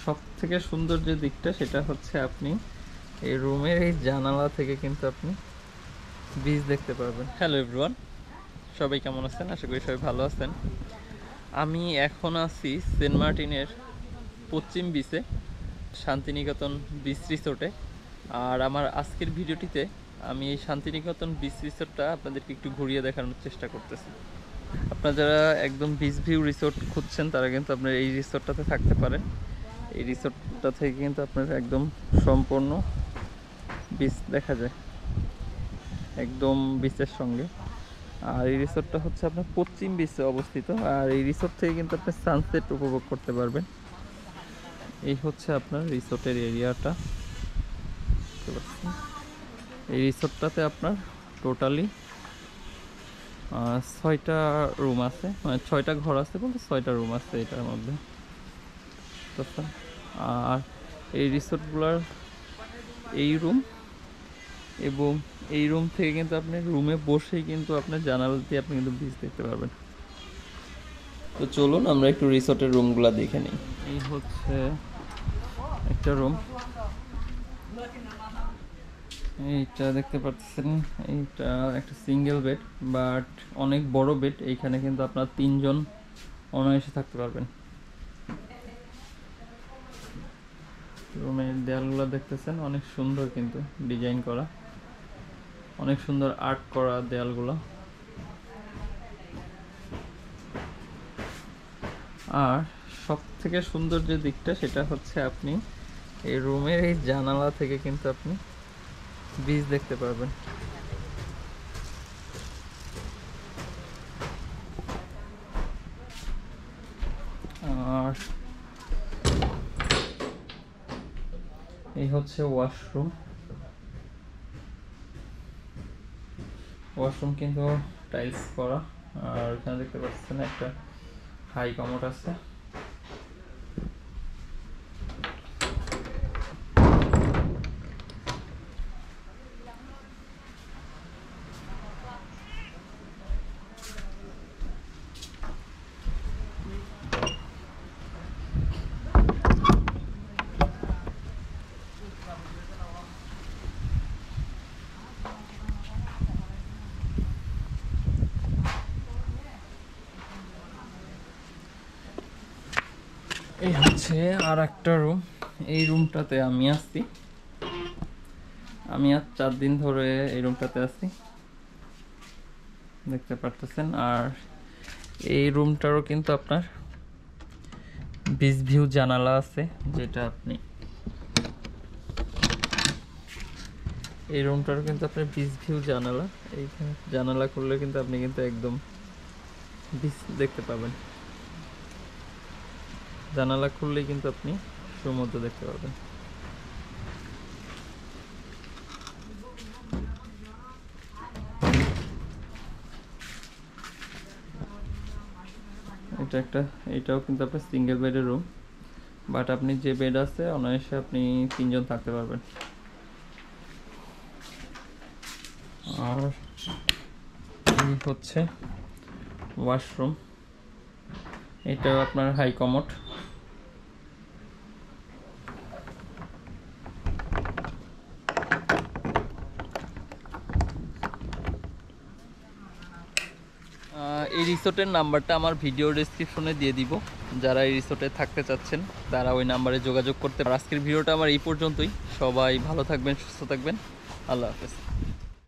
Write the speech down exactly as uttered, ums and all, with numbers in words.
সবথেকে সুন্দর যে দিকটা সেটা হচ্ছে আপনি এই রুমের এই জানালা থেকে কিন্তু আপনি বীজ দেখতে পারবেন। হ্যালো এভরিওয়ান, সবাই কেমন আছেন? আশা করি সবাই ভালো আছেন। আমি এখন আছি সেন্ট মার্টিনের পশ্চিম বিচে, শান্তিনিকেতন বিচ রিসোর্টে। আর আমার আজকের ভিডিওটিতে আমি এই শান্তিনিকেতন বিচ রিসোর্টটা আপনাদেরকে একটু ঘুরিয়ে দেখানোর চেষ্টা করতেছি। আপনারা যারা একদম বিচ ভিউ রিসোর্ট খুঁজছেন তারা কিন্তু আপনার এই রিসোর্টটাতে থাকতে পারেন। এই রিসোর্টটা থেকে কিন্তু আপনার একদম সম্পূর্ণ বিচ দেখা যায়, একদম বিচের সঙ্গে। আর এই রিসোর্টটা হচ্ছে আপনার পশ্চিম বিচে অবস্থিত। আর এই রিসোর্ট থেকে কিন্তু আপনি সানসেট উপভোগ করতে পারবেন। এই হচ্ছে আপনার রিসোর্টের এরিয়াটা। এই রিসোর্টটাতে আপনার টোটালি ছয়টা রুম আছে, মানে ছয়টা ঘর আছে বলতে ছয়টা রুম আছে এটার মধ্যে। আর এই রিসোর্টগুলোর এই রুম এবং এই রুম থেকে কিন্তু আপনি রুমে বসেই কিন্তু আপনার জানালা দিয়ে আপনি কিন্তু বিচ দেখতে পারবেন। তো চলুন আমরা একটু রিসোর্টের রুমগুলো দেখে নিই। এই হচ্ছে একটা রুম, এইটা দেখতে পাচ্ছেন। এইটা একটা সিঙ্গেল বেড, বাট অনেক বড় বেড। এইখানে কিন্তু আপনার তিনজন অনায়াসে থাকতে পারবেন। রুমের দেয়ালগুলো দেখতেছেন, অনেক সুন্দর কিন্তু ডিজাইন করা, অনেক সুন্দর আর্ট করা দেয়ালগুলো। আর সব থেকে সুন্দর যে দিকটা সেটা হচ্ছে আপনি এই রুমের এই জানালা থেকে কিন্তু আপনি বিচ দেখতে পারবেন। আর এই হচ্ছে ওয়াশরুম। ওয়াশরুম কিন্তু টাইলস করা। আর এখানে দেখতে পাচ্ছেন একটা হাই কমোড আছে। এই হচ্ছে আর একটা রুম। এই রুমটাতে আমি আসছি, আমি আর চার দিন ধরে এই রুমটাতে আছি, দেখতে পারতেছেন। আর এই রুমটারও কিন্তু আপনার বিচ ভিউ জানালা আছে, যেটা আপনি এই রুমটারও কিন্তু আপনার বিচ ভিউ জানালা। এইখানে জানালা খুললে কিন্তু আপনি কিন্তু একদম বিচ দেখতে পাবেন। জানালা খুললেই কিন্তু আপনি সমুদ্র দেখতে পাবেন। এটা একটা এটাও কিন্তু আপনার সিঙ্গেল বেডের রুম, বাট আপনি যে বেড আছে অনায়াসে আপনি তিনজন থাকতে পারবেন। আর এই হচ্ছে ওয়াশরুম, এটাও আপনার হাই কমোড। এই রিসোর্টের নাম্বারটা আমার ভিডিও ডেসক্রিপশনে দিয়ে দিব। যারা এই রিসোর্টে থাকতে চাচ্ছেন তারা ওই নাম্বারে যোগাযোগ করতে পারেন। আজকের ভিডিওটা আমার এই পর্যন্তই। সবাই ভালো থাকবেন, সুস্থ থাকবেন। আল্লাহ হাফেজ।